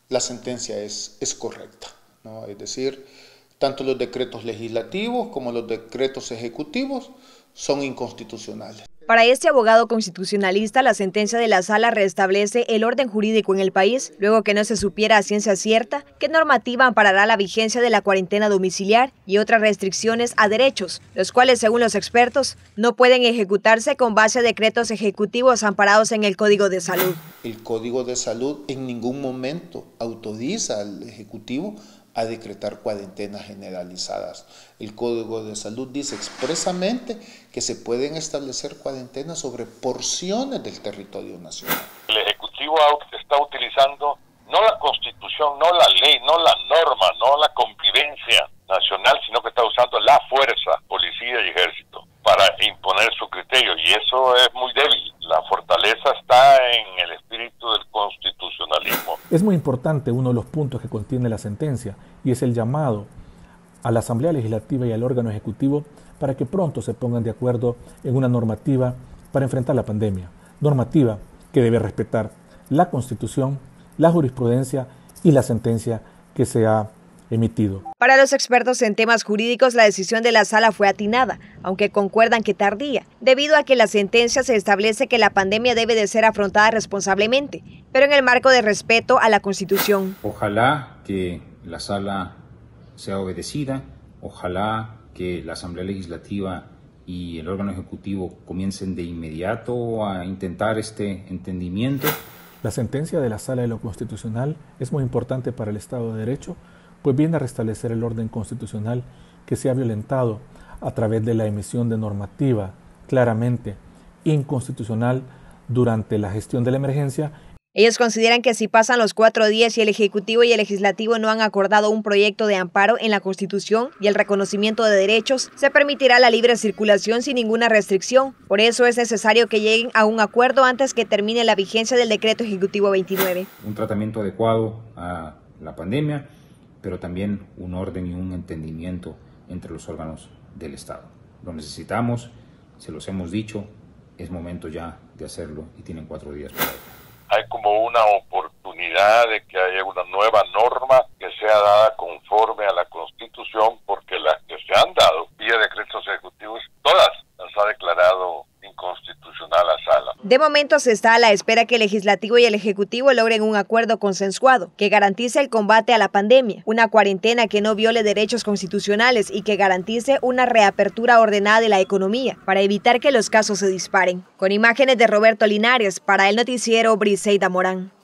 la sentencia es correcta, ¿no? Es decir, tanto los decretos legislativos como los decretos ejecutivos son inconstitucionales. Para este abogado constitucionalista, la sentencia de la Sala restablece el orden jurídico en el país, luego que no se supiera a ciencia cierta qué normativa amparará la vigencia de la cuarentena domiciliar y otras restricciones a derechos, los cuales, según los expertos, no pueden ejecutarse con base a decretos ejecutivos amparados en el Código de Salud. El Código de Salud en ningún momento autoriza al Ejecutivo a decretar cuarentenas generalizadas. El Código de Salud dice expresamente que se pueden establecer cuarentenas sobre porciones del territorio nacional. El Ejecutivo está utilizando no la Constitución, no la ley, no la norma, no la convivencia nacional, sino que está usando la fuerza, policía y ejército, para imponer su criterio, y eso es muy débil. La fortaleza está en el espíritu del constitucionalismo. Es muy importante uno de los puntos que contiene la sentencia, y es el llamado a la Asamblea Legislativa y al órgano ejecutivo para que pronto se pongan de acuerdo en una normativa para enfrentar la pandemia. Normativa que debe respetar la Constitución, la jurisprudencia y la sentencia que se ha emitido. Para los expertos en temas jurídicos, la decisión de la Sala fue atinada, aunque concuerdan que tardía, debido a que la sentencia se establece que la pandemia debe de ser afrontada responsablemente, pero en el marco de respeto a la Constitución. Ojalá que la Sala sea obedecida, ojalá que la Asamblea Legislativa y el órgano ejecutivo comiencen de inmediato a intentar este entendimiento. La sentencia de la Sala de lo Constitucional es muy importante para el Estado de Derecho, pues viene a restablecer el orden constitucional que se ha violentado a través de la emisión de normativa claramente inconstitucional durante la gestión de la emergencia. Ellos consideran que si pasan los 4 días y el Ejecutivo y el Legislativo no han acordado un proyecto de amparo en la Constitución y el reconocimiento de derechos, se permitirá la libre circulación sin ninguna restricción. Por eso es necesario que lleguen a un acuerdo antes que termine la vigencia del Decreto Ejecutivo 29. Un tratamiento adecuado a la pandemia, pero también un orden y un entendimiento entre los órganos del Estado. Lo necesitamos, se los hemos dicho, es momento ya de hacerlo y tienen 4 días para ello. Hay como una oportunidad de que haya una nueva norma que sea dada conforme a la Constitución, porque las que se han dado vía decretos ejecutivos, todas las ha declarado inconstitucional la Sala. De momento se está a la espera que el Legislativo y el Ejecutivo logren un acuerdo consensuado que garantice el combate a la pandemia, una cuarentena que no viole derechos constitucionales y que garantice una reapertura ordenada de la economía para evitar que los casos se disparen. Con imágenes de Roberto Linares, para el noticiero Briseida Morán.